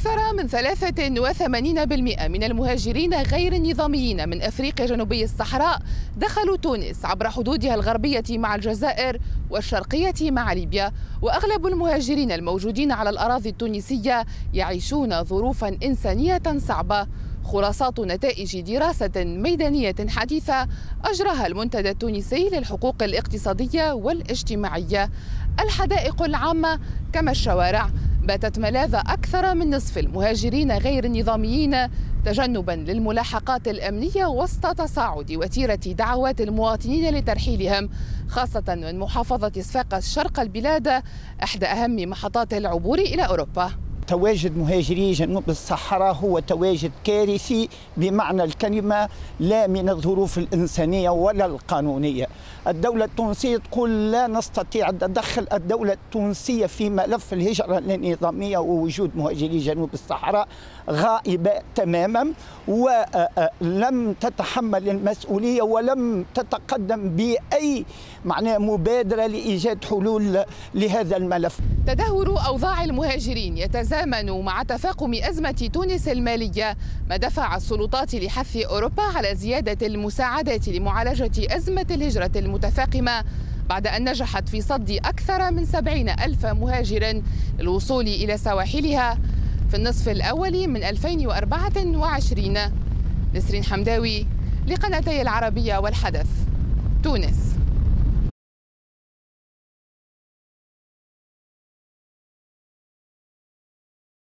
أكثر من 83% من المهاجرين غير النظاميين من أفريقيا جنوبي الصحراء دخلوا تونس عبر حدودها الغربية مع الجزائر والشرقية مع ليبيا، وأغلب المهاجرين الموجودين على الأراضي التونسية يعيشون ظروفا إنسانية صعبة. خلاصات نتائج دراسة ميدانية حديثة أجراها المنتدى التونسي للحقوق الاقتصادية والاجتماعية. الحدائق العامة كما الشوارع باتت ملاذ أكثر من نصف المهاجرين غير النظاميين تجنبا للملاحقات الأمنية وسط تصاعد وتيرة دعوات المواطنين لترحيلهم، خاصة من محافظة صفاقس شرق البلاد، إحدى أهم محطات العبور إلى أوروبا. تواجد مهاجري جنوب الصحراء هو تواجد كارثي بمعنى الكلمة، لا من الظروف الإنسانية ولا القانونية. الدولة التونسية تقول لا نستطيع أن تدخل الدولة التونسية في ملف الهجرة النظامية ووجود مهاجري جنوب الصحراء غائبة تماما، ولم تتحمل المسؤولية ولم تتقدم بأي مبادرة لإيجاد حلول لهذا الملف. تدهور أوضاع المهاجرين يتزامن مع تفاقم أزمة تونس المالية، ما دفع السلطات لحث أوروبا على زيادة المساعدات لمعالجة أزمة الهجرة المتفاقمة، بعد أن نجحت في صد أكثر من 70,000 مهاجر للوصول إلى سواحلها في النصف الأول من 2024. نسرين حمداوي لقناتي العربية والحدث، تونس.